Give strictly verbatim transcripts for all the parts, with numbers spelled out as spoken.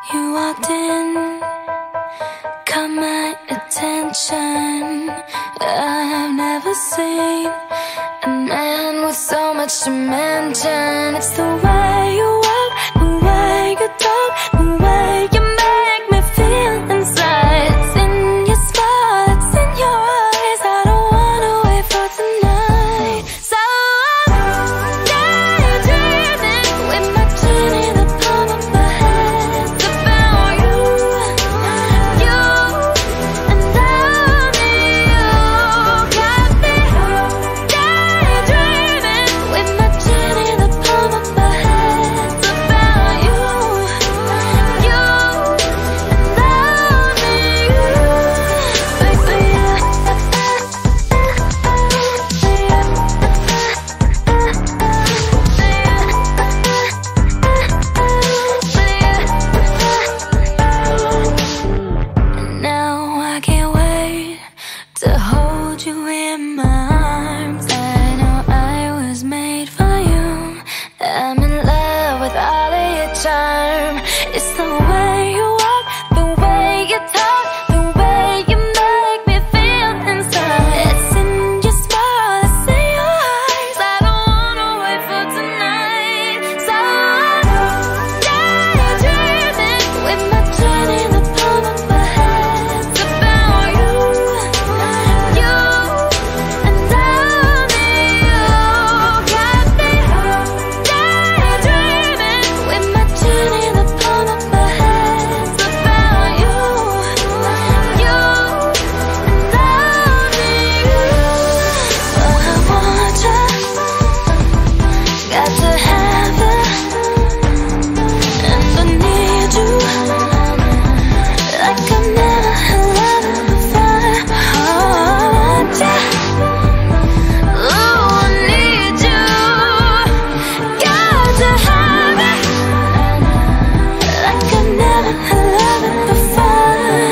You walked in, caught my attention. I've never seen a man with so much to mention. It's the way you walk, the way you talk, the way you make me feel inside. It's in your smile, it's in your eyes. I don't wanna wait for tonight. So I'm daydreaming with my chin in the palm of my hand about you, you and only you. Got me daydreaming with my chin in the palm of my hand about you, you and only you. Now I can't wait to hold you in my arms. I know I was made for you. I'm in love with all of your charm. It's the way you walk, the way you talk, the way you make me feel inside. It's in your smile, it's in your eyes. I don't wanna wait for tonight. So I'm daydreaming with my chin in the palm of my hand about you, you and only you. Got me daydreaming with my chin in the palm of my hand about you, you and only you. But I want you, got to have you, and I need you like I've never had love before. I want you, ooh, I need you, got to have it like I've never had love before.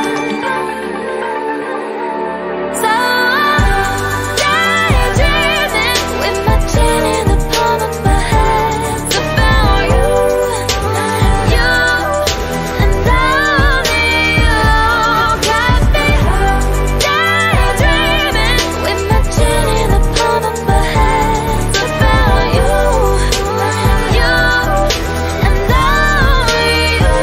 So I'm daydreaming with my chin in the palm of my hand about you, you and only you. Got me daydreaming with my chin in the palm of my hand about you, you and only you.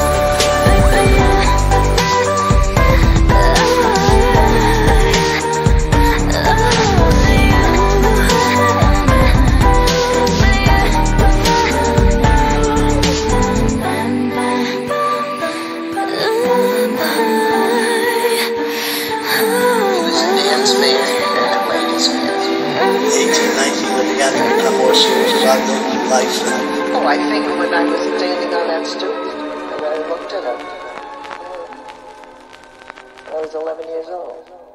Listen, dance man, ladies. eighteen, nineteen, but they got to become more serious about their life. Oh, I think when I was standing on that stoop and I looked at him, I was eleven years old.